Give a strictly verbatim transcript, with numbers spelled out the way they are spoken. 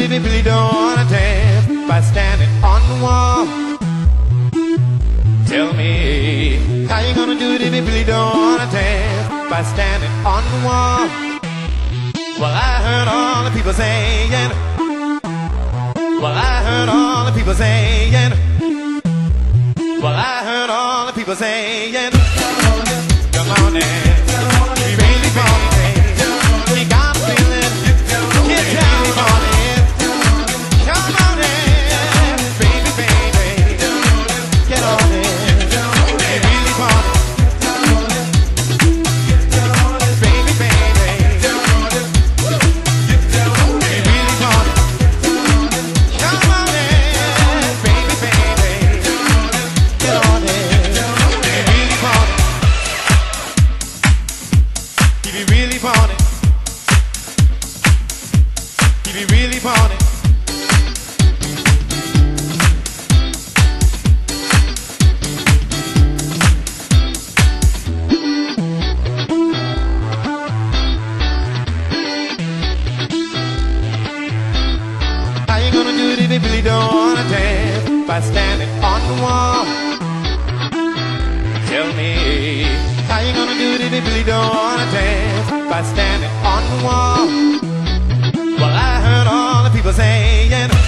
it if you really don't wanna dance by standing on the wall? Tell me, how you gonna do it if you really don't wanna dance by standing on the wall? Well, I heard all the people saying, well, I heard all the people saying, well, I heard all the people saying, come on in, we really want it, we got a feeling, get down on it, come on in, baby, baby, get on it, we really want it, baby, baby, we really want it, come on in, baby, baby, get on it, we really want it. If you really want it, if you really want it, how you gonna do it if you really don't wanna dance by standing on the wall? Tell me, how you gonna do it if you really don't wanna dance by standing on the wall? Well, I heard all the people saying,